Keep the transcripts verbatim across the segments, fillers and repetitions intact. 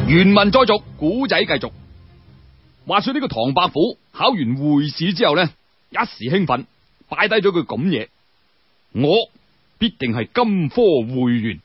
原文再續，古仔繼續。話說呢個唐伯虎考完會試之後呢，一時興奮，擺低咗句咁嘢：我必定係金科會員。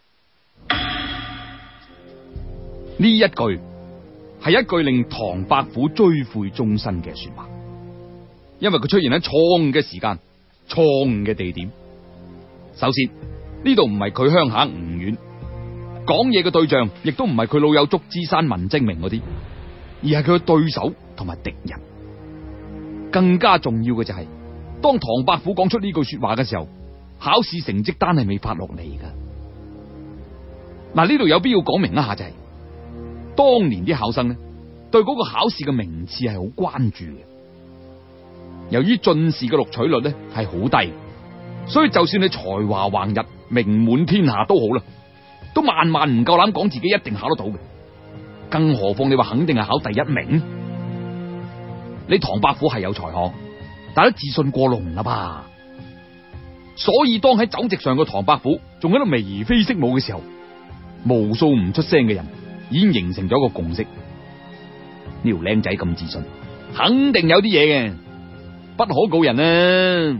呢一句係一句令唐伯虎追悔終身嘅說話，因為佢出現喺錯誤嘅時間、錯誤嘅地點。首先，呢度唔係佢鄉下吳縣，講嘢嘅對象亦都唔係佢老友祝枝山文徵明嗰啲，而係佢嘅對手同埋敵人。更加重要嘅就係、是，當唐伯虎講出呢句說話嘅時候，考試成績單係未發落嚟噶。嗱，呢度有必要講明一下就係、是，當年啲考生呢，對嗰個考試嘅名次係好關注嘅。由於進士嘅錄取率呢係好低，所以就算你才華橫溢、名滿天下都好啦，都萬萬唔夠膽講自己一定考得到嘅。更何況你話肯定係考第一名？你唐伯虎係有才學，但係都自信過龍啦吧？所以當喺酒席上嘅唐伯虎仲喺度眉飛色舞嘅時候，無數唔出聲嘅人已經形成咗一個共識：呢條靚仔咁自信，肯定有啲嘢嘅，不可告人啊！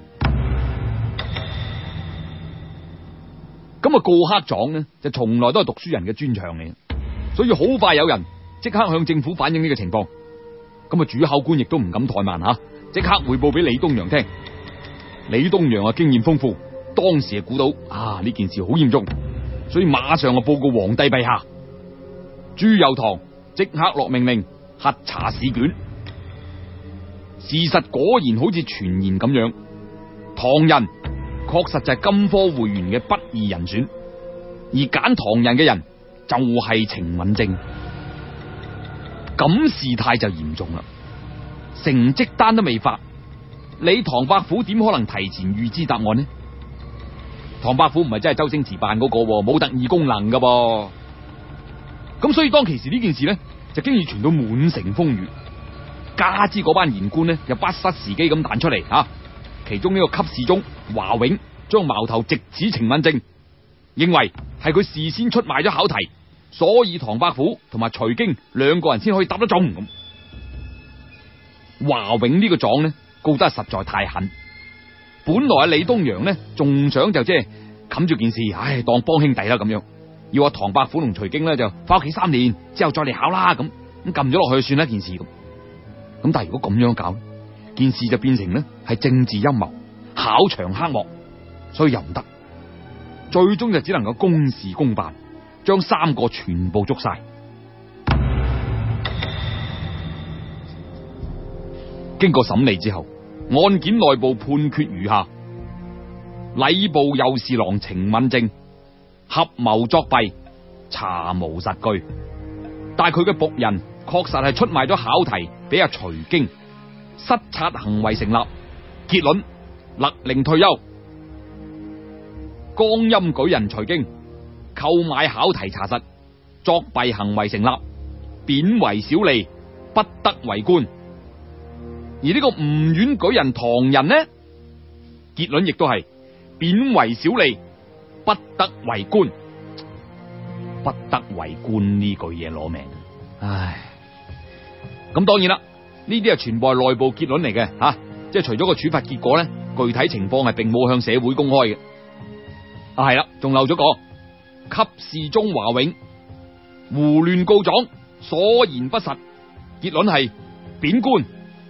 咁啊，告黑狀呢，就從來都係讀書人嘅專長嚟，所以好快有人即刻向政府反映呢個情況。咁啊，主考官亦都唔敢怠慢吓，即刻匯報俾李東陽聽。李東陽啊，經驗豐富，當時啊估到啊呢件事好嚴重，所以馬上啊報告皇帝陛下。朱佑樘即刻落命令核查試卷，事實果然好似傳言咁樣，唐人確實就係金科會員嘅不二人選，而揀唐人嘅人就係程敏政。咁事態就嚴重啦，成績單都未發，你唐伯虎點可能提前預知答案呢？唐伯虎唔係真係周星馳扮嗰個，冇特異功能噶噃。咁所以當其時呢件事呢，就經已傳到滿城風雨。加之嗰班言官呢，又不失時機咁彈出嚟吓。其中呢個給事中華永將矛頭直指程敏政，認為係佢事先出賣咗考題，所以唐伯虎同埋徐經兩個人先可以答得中。咁華永呢個狀呢，告得實在太狠。本來阿李東陽呢，仲想就即係冚住件事，唉，當幫兄弟啦咁樣，要阿唐伯虎同徐經呢，就翻屋企三年之後再嚟考啦。咁咁撳咗落去算啦件事咁。咁但係如果咁樣搞，件事就變成呢係政治陰謀、考場黑幕，所以又唔得。最終就只能夠公事公辦，將三個全部捉晒。經過審理之後，案件內部判決如下：禮部右侍郎程敏政合謀作弊，查無實據，但係佢嘅僕人確實係出賣咗考題俾阿徐經，失察行為成立，結論勒令退休。江陰舉人徐經購買考題查實，作弊行為成立，貶為小吏，不得為官。而呢個吳縣舉人唐人呢，結論亦都係貶為小吏，不得為官。不得為官呢句嘢攞命，唉！咁當然啦，呢啲係全部係內部結論嚟嘅吓，即係除咗個處罰結果咧，具體情況係並冇向社會公開嘅。啊係啦，仲漏咗個給事中華永胡亂告狀，所言不實，結論係貶官。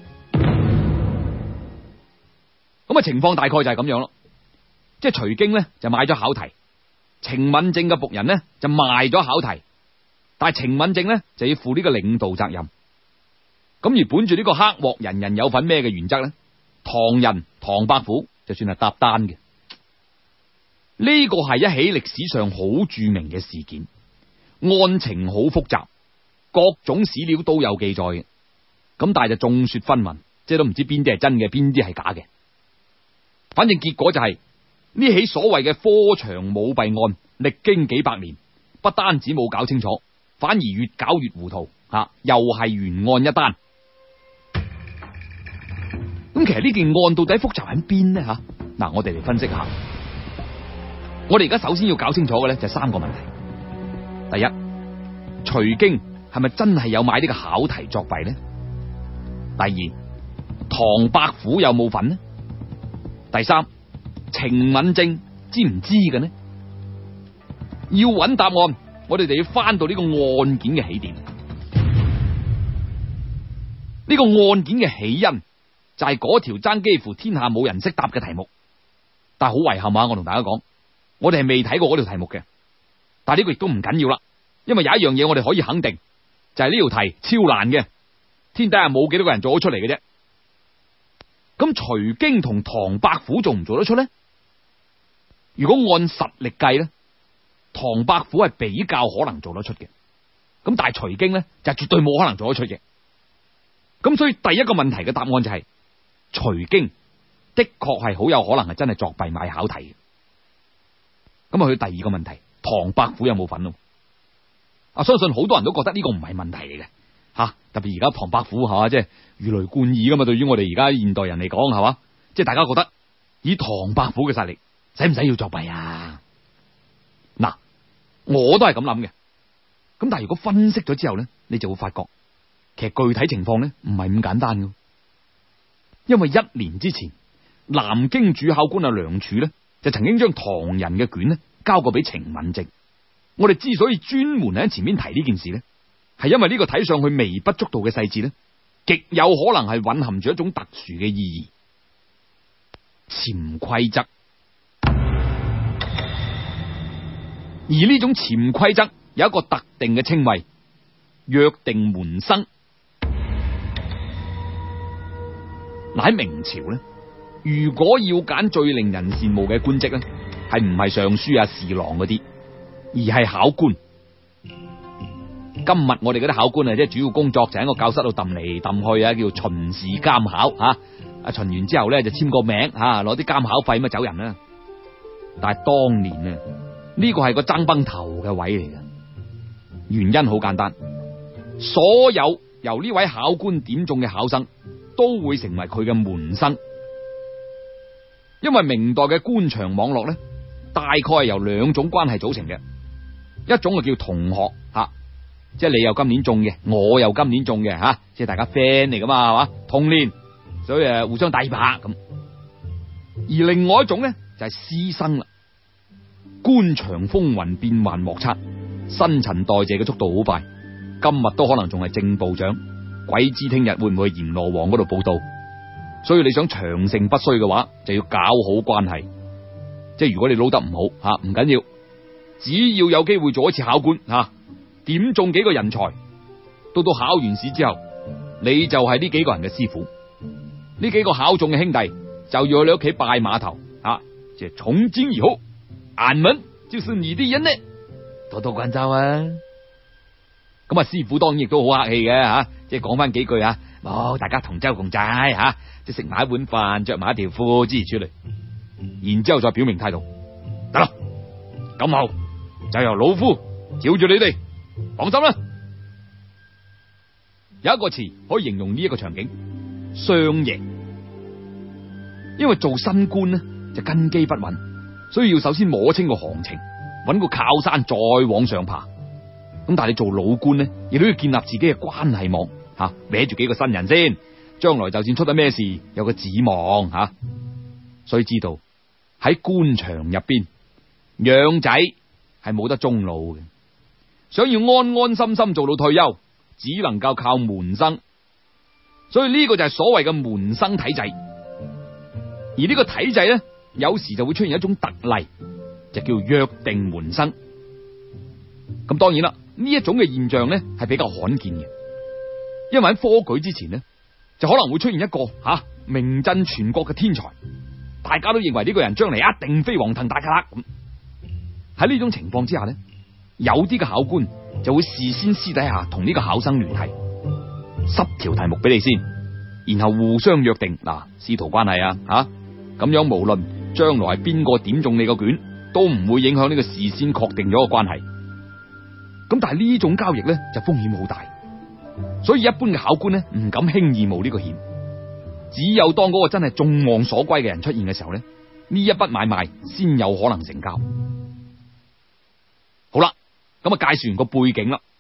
咁啊，情況大概就係咁樣咯。即係徐經呢，就買咗考題，程敏政嘅僕人呢，就賣咗考題，但係程敏政呢，就要負呢個領導責任。咁而本住呢個黑鑊人人有份咩嘅原則呢，唐人唐伯虎就算係搭單嘅。呢個係一起歷史上好著名嘅事件，案情好複雜，各種史料都有記載嘅。咁但係就眾說紛紜，即係都唔知邊啲係真嘅，邊啲係假嘅。反正結果就係、是、呢起所謂嘅科場舞弊案，歷經幾百年，不單止冇搞清楚，反而越搞越糊塗，吓又係懸案一單。咁其實呢件案到底複雜喺邊呢？吓嗱，我哋嚟分析下。我哋而家首先要搞清楚嘅咧就係三個問題。第一， 徐經係咪真係有買呢個考題作弊呢？第二，唐伯虎有冇份呢？第三，程敏正知唔知嘅呢？要揾答案，我哋就要翻到呢個案件嘅起點。呢個案件嘅起因就係嗰條爭幾乎天下冇人識答嘅題目。但係好遺憾啊，我同大家講，我哋係未睇過嗰條題目嘅。但係呢個亦都唔緊要啦，因為有一樣嘢我哋可以肯定，就係呢條題超難嘅，天底下冇幾多個人做得出嚟嘅啫。咁徐經同唐伯虎做唔做得出呢？如果按實力計呢，唐伯虎係比較可能做得出嘅，咁但係徐經呢，就絕對冇可能做得出嘅。咁所以第一個問題嘅答案就係、是、徐經的確係好有可能係真係作弊買考題嘅。咁啊，去第二個問題，唐伯虎有冇份咯？啊，相信好多人都覺得呢個唔係問題嚟嘅吓，特別而家唐伯虎係嘛，即係如雷貫耳噶嘛。對於我哋而家現代人嚟講係嘛，即係大家覺得以唐伯虎嘅實力，使唔使要作弊啊？嗱，我都係咁諗嘅。咁但係如果分析咗之後咧，你就會發覺，其實具體情況咧唔係咁簡單嘅。因為一年之前，南京主考官阿梁柱咧就曾經將唐人嘅卷咧交過俾程敏正。我哋之所以專門喺前面提呢件事咧，係因為呢個睇上去微不足道嘅細節咧，極有可能係蘊含住一種特殊嘅意義。潛規則，而呢種潛規則有一個特定嘅稱謂，約定門生。嗱，喺明朝咧，如果要揀最令人羨慕嘅官職咧，係唔係尚書啊、侍郎嗰啲，而係考官。今日我哋嗰啲考官啊，即係主要工作就喺個教室度揼嚟揼去啊，叫巡視監考吓。啊，巡完之後咧就簽個名吓，攞啲監考費咁啊走人啦。但係當年啊，呢個係個爭崩頭嘅位嚟嘅，原因好簡單，所有由呢位考官點中嘅考生都會成為佢嘅門生。因為明代嘅官場網絡咧，大概係由兩種關係組成嘅，一種就叫同學吓，即係你又今年中嘅，我又今年中嘅吓，即係大家 friend 嚟噶嘛，係嘛，同年，所以誒互相帶拍咁。而另外一種咧就係師生啦，官場風雲變幻莫測，新陳代謝嘅速度好快，今日都可能仲係正部長，鬼知聽日會唔會去閻羅王嗰度報道。所以你想長盛不衰嘅話，就要搞好關係。即係如果你撈得唔好吓，唔緊要，只要有機會做一次考官吓，點中幾個人才，到到考完試之後，你就係呢幾個人嘅師傅。呢幾個考中嘅兄弟就要去你屋企拜碼頭啊，即係從今以後，俺們就是你的人呢，多多關照啊。咁啊，師傅當然亦都好客氣嘅吓，即係講翻幾句啊，冇大家同舟共濟吓，即係食埋一碗飯，着埋一條褲，支持出嚟，然之後再表明態度，得啦，今後就由老夫照住你哋，放心啦。有一個詞可以形容呢一個場景，雙贏。因為做新官呢就根基不穩，所以要首先摸清個行情，揾個靠山再往上爬。咁但係你做老官呢，亦都要建立自己嘅關係網吓，孭住幾個新人先，將來就算出咗咩事，有個指望吓。所以知道喺官場入邊，養仔係冇得終老嘅。想要安安心心做到退休，只能夠靠門生。所以呢個就係所謂嘅門生體制。而呢個體制呢，有時就會出現一種特例，就叫約定門生。咁當然啦，呢一種嘅現象呢係比較罕見嘅，因為喺科舉之前呢，就可能會出現一個吓、啊、名震全國嘅天才，大家都認為呢個人將嚟一定飛黃騰達噶啦。咁喺呢種情況之下呢，有啲嘅考官就會事先私底下同呢個考生聯繫，塞條題目俾你先，然後互相約定嗱，師徒關係啊吓。咁樣無論將來係邊個點中你個卷，都唔會影響呢個事先確定咗個關係。咁但係呢種交易咧就風險好大，所以一般嘅考官咧唔敢輕易冒呢個險。只有當嗰個真係眾望所歸嘅人出現嘅時候咧，呢一筆買賣先有可能成交。好啦，咁啊介紹完個背景啦，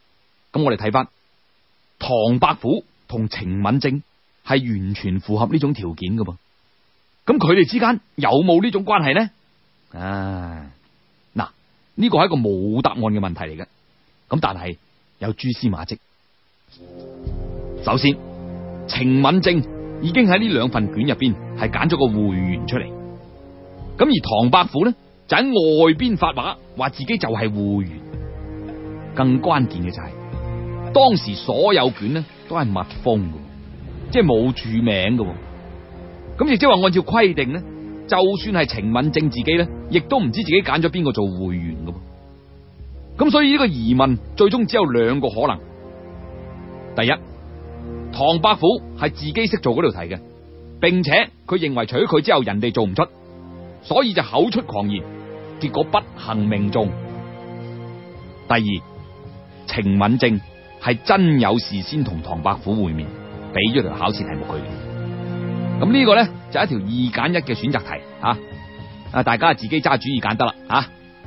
咁我哋睇翻唐伯虎同程敏正係完全符合呢種條件噶噃。咁佢哋之間有冇呢種關係呢？啊，嗱，呢個係一個冇答案嘅問題嚟嘅。咁但係有蛛絲馬跡。首先，程敏正已經喺呢兩份卷入邊係揀咗個會員出嚟。咁而唐伯虎呢，就喺外邊發話，話自己就係會員。更關鍵嘅就係、是，當時所有卷呢都係密封嘅，即係冇注名嘅。咁亦即係話，按照規定呢，就算係程敏正自己呢，亦都唔知自己揀咗邊個做會員嘅。咁所以呢個疑問最終只有兩個可能。第一，唐伯虎係自己識做嗰條題嘅，並且佢認為除咗佢之後人哋做唔出，所以就口出狂言，結果不幸命中。第二，程敏正係真有事先同唐伯虎會面，俾咗條考試題目佢。咁呢個咧就係一條二揀一嘅選擇題啊！啊，大家自己揸主意揀得啦啊！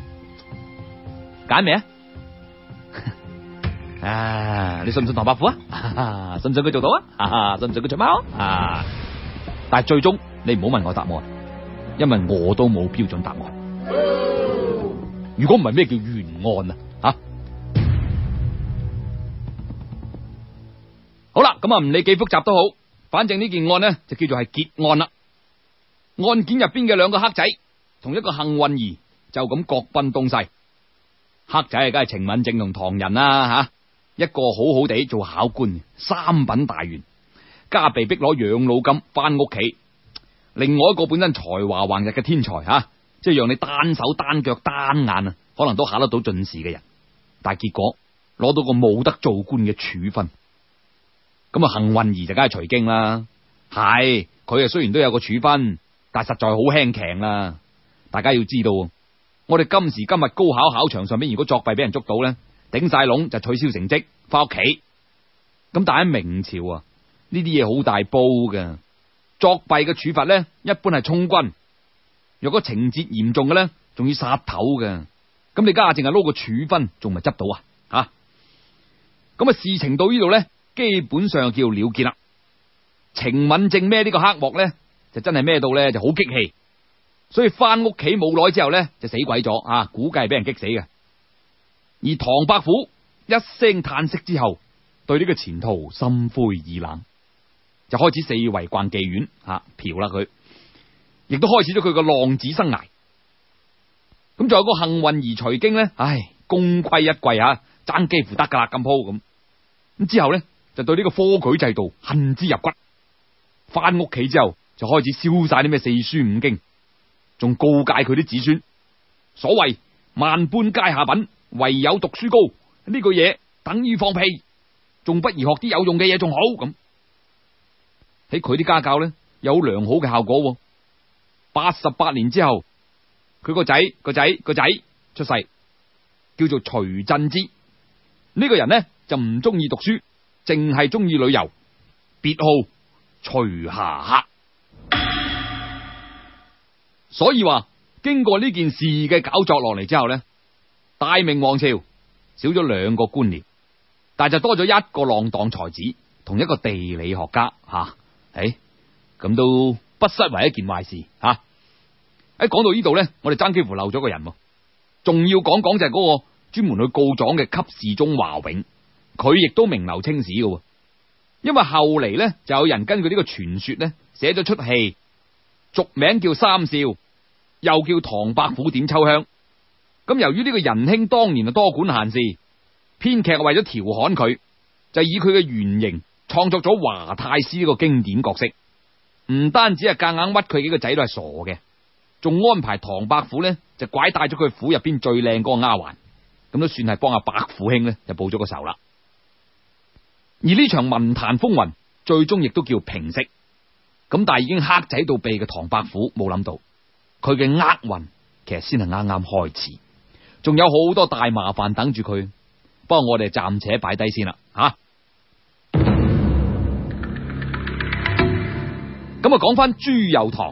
揀未啊？啊，你信唔信唐伯虎啊？信唔信佢做到啊？信唔信佢出貓啊？但係最終你唔好問我答案，因為我都冇標準答案。如果唔係，咩叫懸案啊？吓，好啦，咁啊唔理幾複雜都好，反正呢件案呢就叫做係結案啦。案件入邊嘅兩個黑仔同一個幸運兒就咁各奔東西。黑仔啊，梗係程敏正同唐人啦吓，一個好好地做考官，三品大員，家被逼攞養老金翻屋企。另外一個本身才華橫溢嘅天才吓，即係讓你單手單腳單眼啊，可能都考得到進士嘅人，但係結果攞到個冇得做官嘅處分。咁啊，幸運兒就梗係隨經啦。係佢啊，雖然都有個處分，但係實在好輕強啦。大家要知道，我哋今時今日高考考場上邊，如果作弊俾人捉到咧，頂晒籠就取消成績翻屋企。咁但係喺明朝啊，呢啲嘢好大煲㗎。作弊嘅處罰咧，一般係充軍。若果情節嚴重嘅咧，仲要殺頭㗎。咁你家下淨係撈個處分，仲咪執到啊？吓，咁啊，事情到呢度咧，基本上就叫了結啦。程敏正孭呢個黑幕咧，就真係孭到咧就好激氣，所以翻屋企冇耐之後咧就死鬼咗啊！估計係俾人激死嘅。而唐伯虎一聲嘆息之後，對呢個前途心灰意冷，就開始四圍逛妓院吓嫖啦佢，亦都開始咗佢個浪子生涯。咁仲有個幸運兒徐經咧，唉，功虧一簣吓，爭幾乎得噶啦咁鋪咁。咁之後咧就對呢個科舉制度恨之入骨，翻屋企之後就開始燒晒啲咩四書五經，仲告誡佢啲子孫，所謂萬般皆下品，唯有讀書高，呢個嘢等於放屁，仲不如學啲有用嘅嘢仲好。咁喺佢啲家教咧有良好嘅效果。八十八年之後，佢個仔個仔個仔出世，叫做徐振之。呢個人呢就唔中意讀書，淨係中意旅遊，別號徐霞客。所以話經過呢件事嘅搞作落嚟之後呢，大明王朝少咗兩個官僚，但係就多咗一個浪蕩才子同一個地理學家吓。誒，咁都不失為一件壞事吓。喺講到呢度呢，我哋爭幾乎漏咗個人，仲要講講就係嗰個專門去告狀嘅給事中華永，佢亦都名留青史嘅。因為後嚟呢，就有人根據呢個傳說呢寫咗出戲，俗名叫三笑，又叫唐伯虎點秋香。咁由於呢個仁兄當年啊多管閒事，編劇為咗調侃佢，就以佢嘅原型創作咗華太師呢個經典角色。唔單止係夾硬屈佢幾個仔都係傻嘅，仲安排唐伯虎呢就拐帶咗佢府入邊最靚嗰個丫鬟，咁都算係幫阿伯虎兄呢就報咗個仇啦。而呢場文壇風雲最終亦都叫平息。咁但係已經黑仔到鼻嘅唐伯虎冇諗到，佢嘅厄運其實先係啱啱開始，仲有好多大麻煩等住佢。不過我哋暫且擺低先啦吓。咁啊，講翻朱祐樘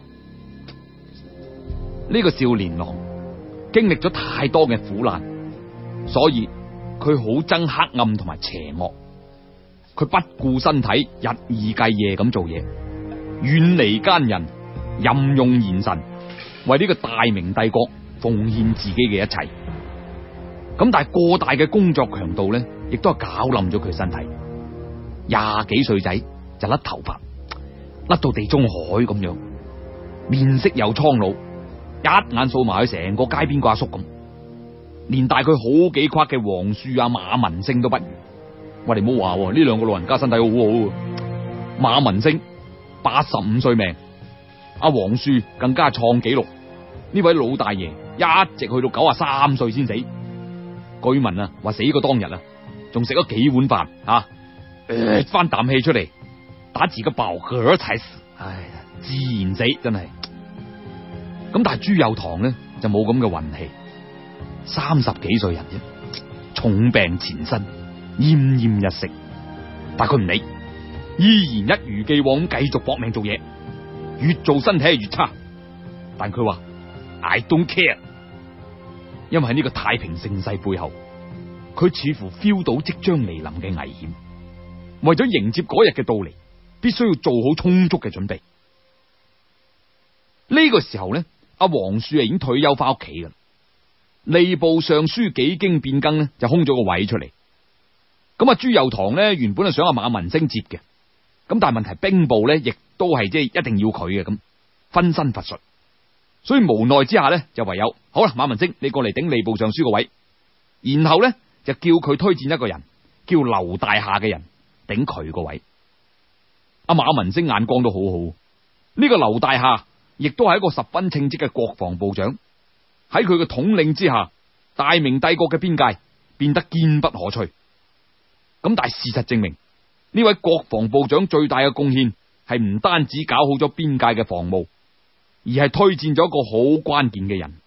呢個少年郎，經歷咗太多嘅苦難，所以佢好憎黑暗同埋邪惡，佢不顧身體，日以繼夜咁做嘢，遠離奸人，任用賢臣，為呢個大明帝國奉獻自己嘅一切。咁但係過大嘅工作強度咧，亦都係搞冧咗佢身體。廿幾歲仔就甩頭髮，甩到地中海咁樣，面色又蒼老，一眼掃埋去成個街邊個阿叔咁，連帶佢好幾框嘅王樹啊、馬文星都不如。我哋唔好話呢兩個老人家身體好好，馬文星八十五歲命，阿王樹更加創紀錄，呢位老大爺一直去到九十三歲先死。據聞啊，話死過當日啊，仲食咗幾碗飯啊，呃、翻啖氣出嚟，打自己爆嗝踩死，唉，自然死真係。咁但係朱佑樘呢就冇咁嘅運氣，三十幾歲人啫，重病纏身，奄奄一息，但係佢唔理，依然一如既往咁繼續搏命做嘢，越做身體係越差。但佢話 I don't care。因為喺呢個太平盛世背後，佢似乎 feel 到即將嚟臨嘅危險，為咗迎接嗰日嘅到嚟，必須要做好充足嘅準備。呢個時候咧，阿王樹啊已經退休翻屋企噶啦，吏部尚書幾經變更咧就空咗個位出嚟。咁啊朱佑樘咧原本係想阿馬文星接嘅，咁但係問題兵部咧亦都係即係一定要佢嘅，咁分身乏術。所以無奈之下咧，就唯有好啦，馬文星你過嚟頂吏部尚書個位，然後咧就叫佢推薦一個人，叫劉大夏嘅人頂佢個位。阿馬文星眼光都好好，呢、這個劉大夏亦都係一個十分稱職嘅國防部長，喺佢嘅統領之下，大明帝國嘅邊界變得堅不可摧。咁但係事實證明，呢位國防部長最大嘅貢獻係唔單止搞好咗邊界嘅防務，而係推薦咗一個好關鍵嘅人。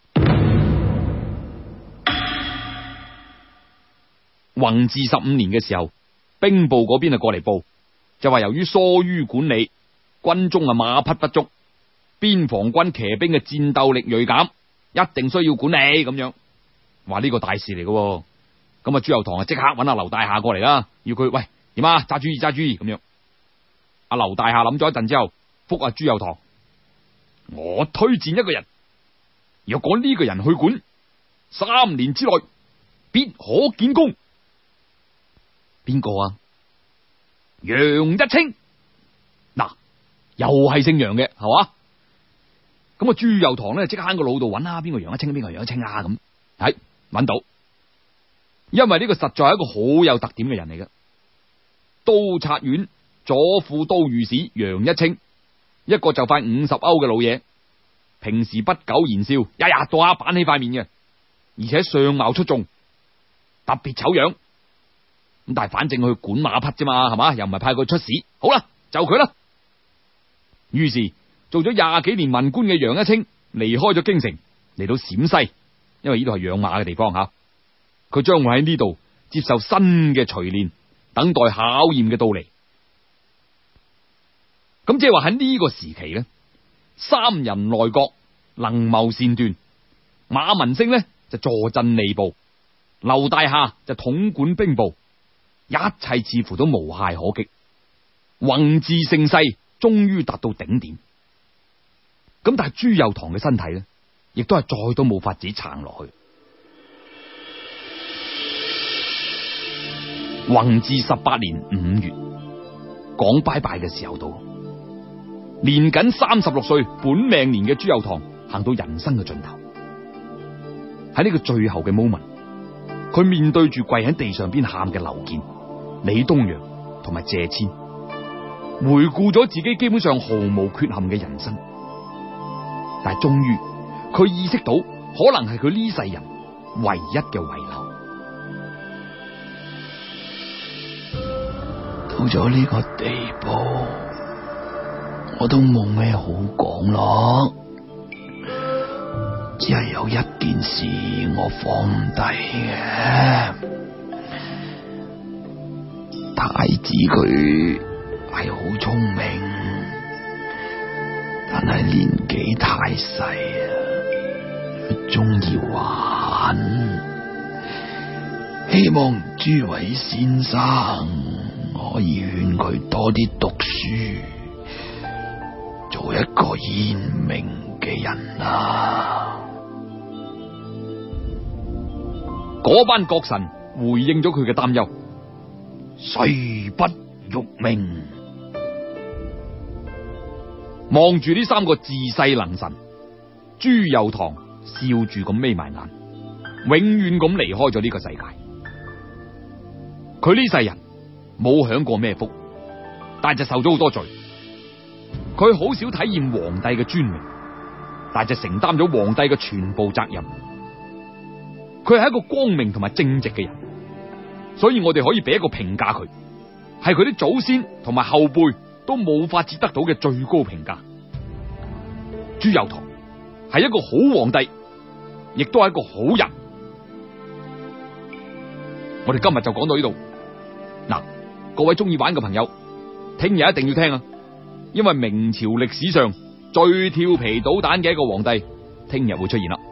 弘治十五年嘅時候，兵部嗰邊啊過嚟報，就話由於疏於管理，軍中啊馬匹不足，邊防軍騎兵嘅戰鬥力銳減，一定需要管理咁樣。話呢個大事嚟嘅，咁啊朱佑樘啊即刻揾阿劉大夏過嚟啦，要佢喂點啊揸主意揸主意咁樣。阿劉大夏諗咗一陣之後，覆阿朱佑樘：我推薦一個人，若果呢個人去管，三年之內必可建功。邊個啊？楊一清。嗱，又係姓楊嘅，係嘛？咁啊朱佑樘咧即刻喺個腦度揾下邊個楊一清，邊個楊一清啊？咁係揾到，因為呢個實在係一個好有特點嘅人嚟嘅。都察院左副都御史楊一清，一個就快五十歐嘅老嘢，平時不苟言笑，日日到黑板起塊面嘅，而且相貌出眾，特別醜樣。咁但係反正去管馬匹啫嘛，係嘛？又唔係派佢出使，好啦，就佢啦。於是做咗廿幾年文官嘅楊一清離開咗京城，嚟到陝西，因為呢度係養馬嘅地方吓。佢將會喺呢度接受新嘅錘煉，等待考驗嘅到嚟。咁即係話喺呢個時期咧，三人內閣能謀善斷，馬文星呢就坐鎮吏部，劉大夏就統管兵部，一切似乎都無懈可擊，弘治盛世終於達到頂點。咁但係朱佑樘嘅身體呢，亦都係再都冇法子撐落去。弘治十八年五月，講拜拜嘅時候到，年僅三十六歲本命年嘅朱佑樘行到人生嘅盡頭。喺呢個最後嘅 moment， 佢面對住跪喺地上邊喊嘅劉健、李東陽同埋謝遷，回顧咗自己基本上毫無缺陷嘅人生，但係終於佢意識到，可能係佢呢世人唯一嘅遺留。 到咗呢個地步，我都冇咩好講咯，只係有一件事我放唔低嘅。太子佢係好聰明，但係年紀太細啊，中意玩， 希望諸位先生可以勸佢多啲讀書，做一個賢明嘅人啊！ 嗰班國臣回應咗佢嘅擔憂， 雖不欲明。 望住呢三個自細能臣，朱佑樘笑住咁眯埋眼，永遠咁離開咗呢個世界。佢呢世人冇享過咩福，但就受咗好多罪。佢好少體驗皇帝嘅尊榮，但就承擔咗皇帝嘅全部責任。佢係一個光明同埋正直嘅人，所以我哋可以俾一個評價佢，係佢啲祖先同埋後輩都冇法子得到嘅最高評價。朱佑樘係一個好皇帝，亦都係一個好人。我哋今日就講到呢度。嗱，各位中意玩嘅朋友，聽日一定要聽啊！因為明朝歷史上最調皮搗蛋嘅一個皇帝，聽日會出現啦。